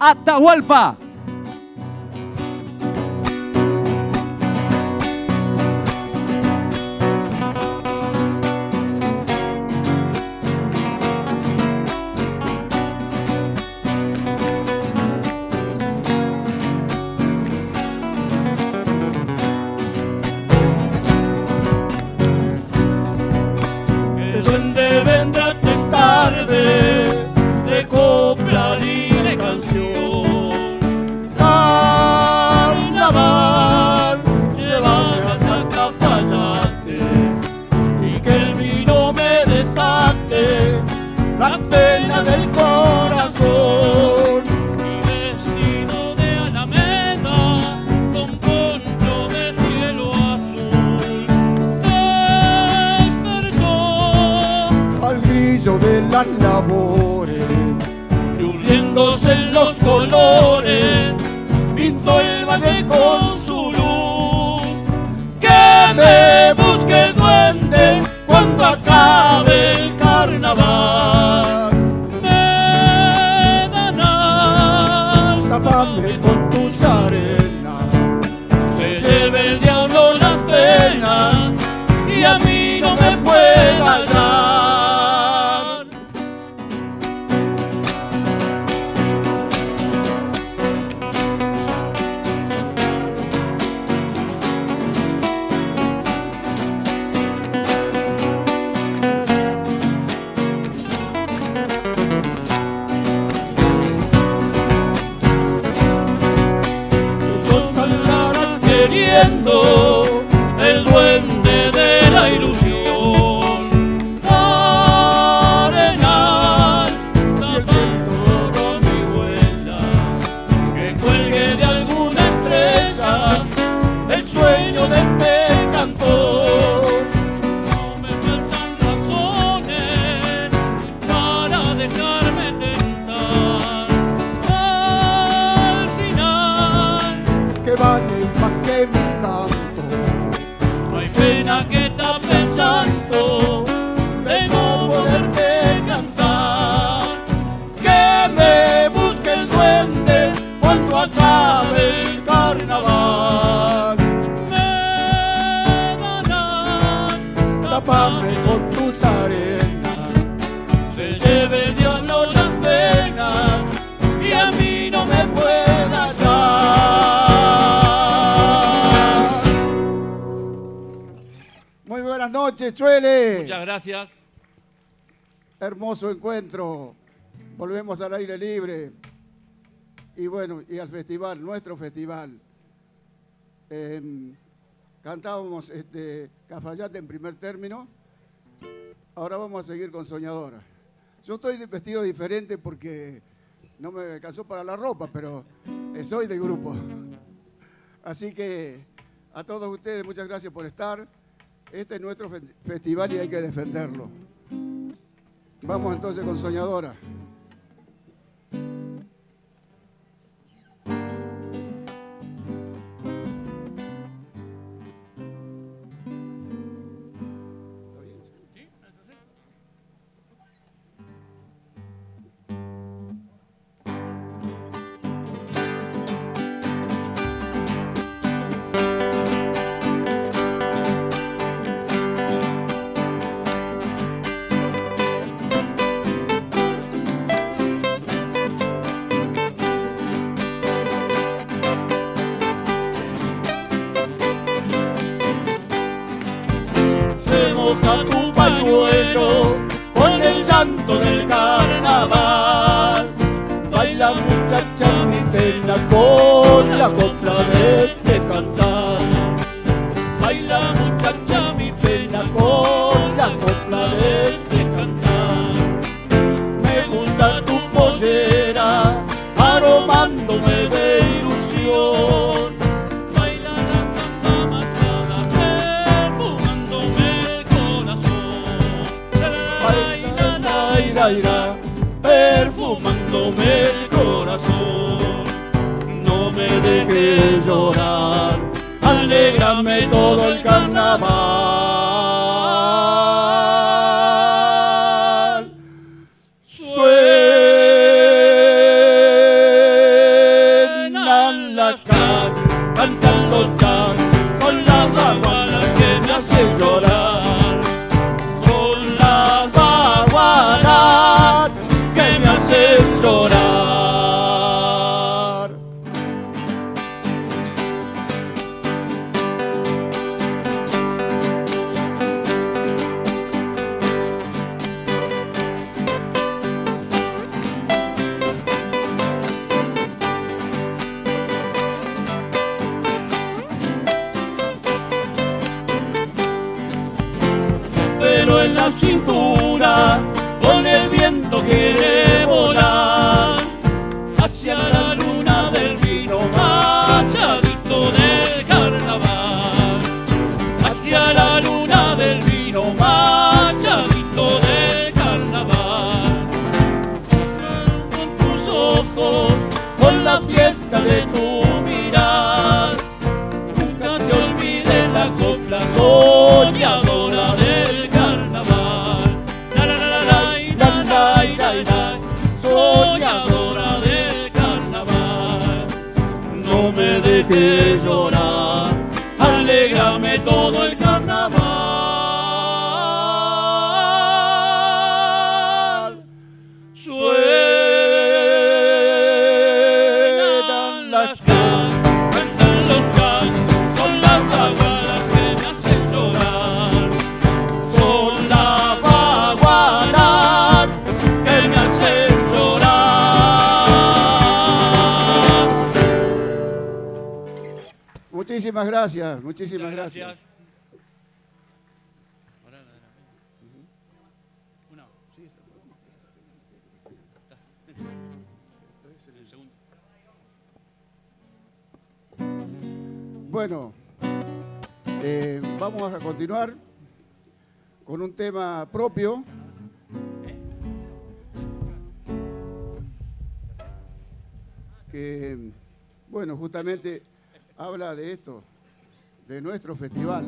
Atahualpa. El duende vendrá a tentarme de copla y de canción. Carnaval, llévame a Santa Fallante y que el vino me desate la pena del corazón. Y vestido de alameda, con poncho de cielo azul, despertó Al grillo de las labores, luciéndose en los colores, pintó el valle con su luz. Que me busque el duende cuando acabe el carnaval. Medanal. Tápame con tus arenas, se lleve el diablo las penas y a mí no me pueda hallar. Ellos andarán queriendo el duende de la ilusión. Arenal, tapando con mi huella, que cuelgue de alguna estrella el sueño de este cantor. No me faltan razones para dejarme tentar. Al final Que vale más que mi canto, no hay pena que tape el llanto de no poderte cantar. Que me busque el duende cuando acabe el carnaval. Medanal. Tápame con tus arenas, se lleve el diablo las penas y a mí no me pueda hallar. Muy buenas noches, Chuele. Muchas gracias. Hermoso encuentro. Volvemos al aire libre. Y bueno, y al festival, nuestro festival. Cantábamos Cafayate en primer término. Ahora vamos a seguir con Soñadora. Yo estoy vestido diferente porque no me alcanzó para la ropa, pero soy del grupo. Así que a todos ustedes, muchas gracias por estar. Este es nuestro festival y hay que defenderlo. Vamos entonces con Soñadora. Moja tu pañuelo con el llanto del carnaval. Baila muchacha mi pena con la copla de este cantar. Baila muchacha mi pena con la copla de este cantar. Me gusta tu pollera aromándome de ilusión. Baila la samba machada, perfumándome el corazón. Baila la ira, perfumándome el corazón. No me dejes llorar, alégrame todo el carnaval. Sueño las can, cantan los can, son las baguanas que me hacen llorar. Son las baguanas que me hacen llorar. Pero en la cintura con el viento quiere volar hacia la luna del vino machadito del carnaval, hacia la luna del vino machadito del carnaval. Con tus ojos, con la fiesta de tu mirar, nunca te olvides la copla soñadora del carnaval. La la la la la, soñadora del carnaval. No me dejes llorar, alégrame todo el carnaval. Suenan las can, cantan los can, son las baguanas que me hacen llorar. Son las baguanas que me hacen llorar. Muchísimas gracias, muchísimas gracias. Bueno, vamos a continuar con un tema propio. Que, bueno, justamente habla de esto, de nuestro festival.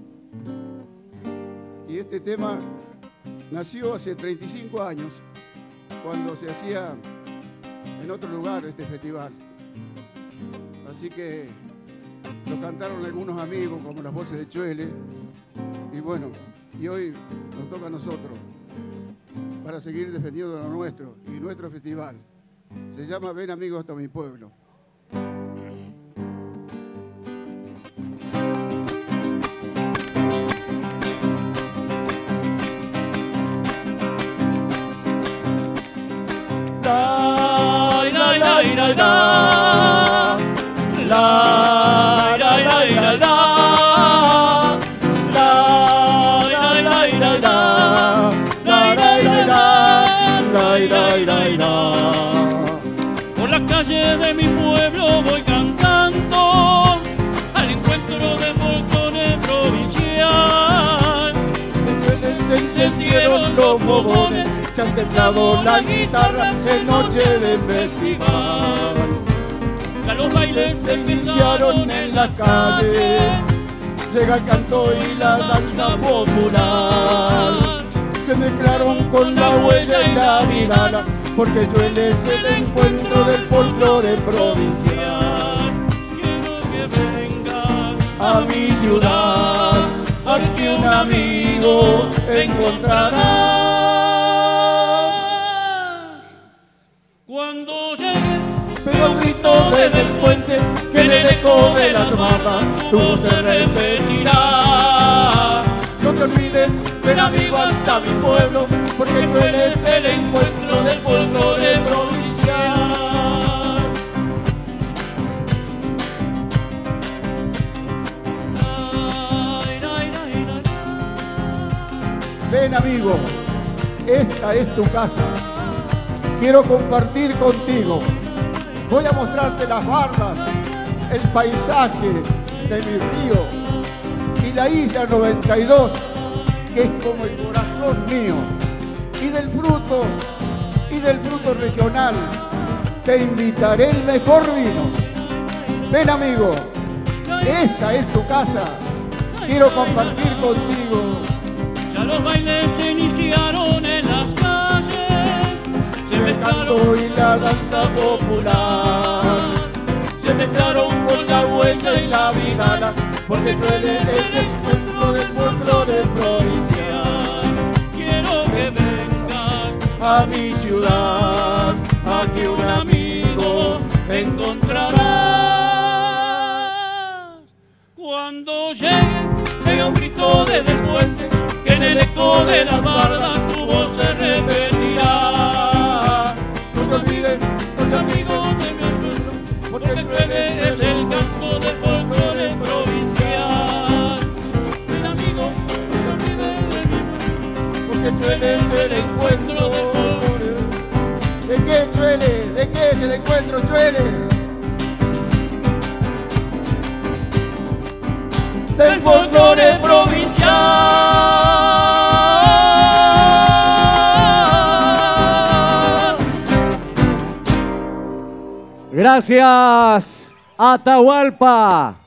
Y este tema nació hace 35 años, cuando se hacía en otro lugar este festival. Así que lo cantaron algunos amigos, como las voces de Chuele, y bueno, y hoy nos toca a nosotros, para seguir defendiendo lo nuestro y nuestro festival. Se llama Ven amigos hasta mi pueblo. Por las calles de mi pueblo voy cantando al encuentro del folclore provincial. Se encendieron los fogones, se han templado la guitarra en noche de festival. Ya los bailes Se iniciaron en las calles, llega el canto y la danza popular. Se mezclaron con la huella y la mirada, porque Chuele es el encuentro del folclore provincial. Quiero que vengas A mi ciudad, aquí un amigo encontrarás. cuando llegue. Pero grito desde el puente que en el eco de las bardas tu voz se repetirá. No te olvides, ven amigo hasta mi pueblo, porque Chuele es el encuentro del folclore provincial. Ven amigo, esta es tu casa. Quiero compartir contigo. Voy a mostrarte las bardas, el paisaje de mi río y la isla 92, que es como el corazón mío. Y del fruto regional, te invitaré el mejor vino. Ven amigo, esta es tu casa. Quiero compartir contigo. Ya los bailes se iniciaron en las calles, El canto y la danza popular se mezclaron bella y la vida, porque Chuele es el encuentro del folclore provincial. Quiero que vengas A mi ciudad, aquí un amigo encontrarás. cuando llegue un grito desde el puente, que en el eco de las bardas tu voz se repetirá. No te olvides, no te olvides, de mi pueblo, porque Chuele es el canto del folclore provincial. El amigo, no te olvides de mi pueblo, porque Chuele es el encuentro del folclore. ¿De qué Chuele? ¿De qué es el encuentro Chuele? del folclore provincial. Gracias, Atahualpa.